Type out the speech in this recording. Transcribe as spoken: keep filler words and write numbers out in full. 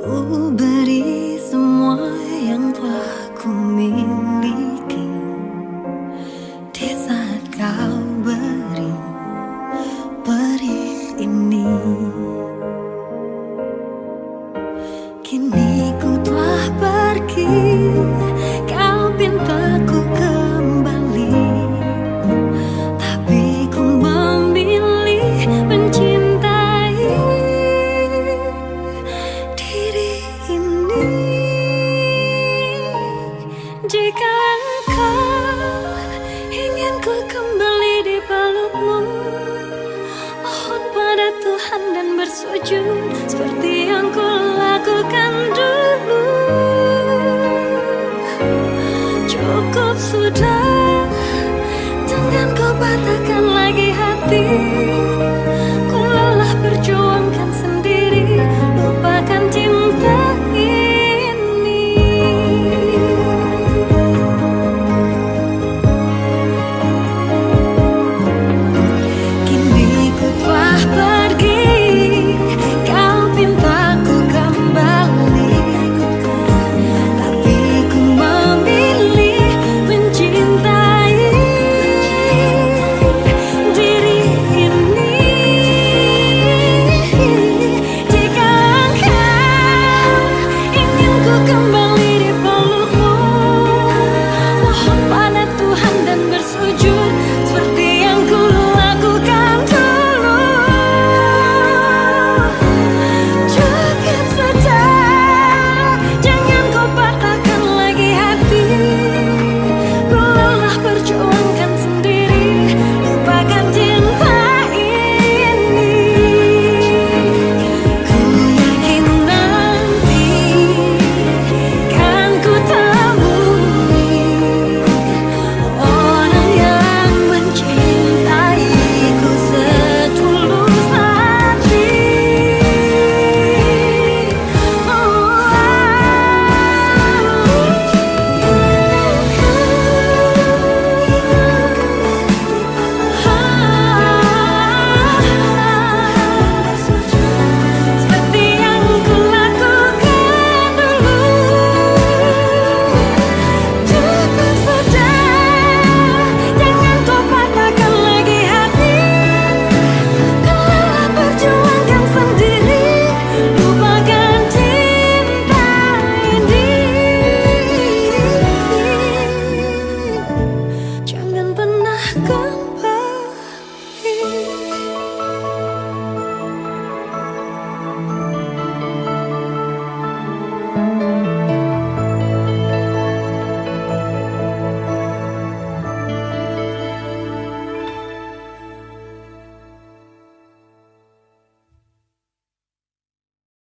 Ku beri semua yang telah ku miliki di saat kau beri beri ini. Kini ku telah pergi, kau pinta ku kembali, tapi ku memilih mencintai diri ini. Jika engkau ingin ku kembali di pelukmu, mohon pada Tuhan dan bersujud seperti yang ku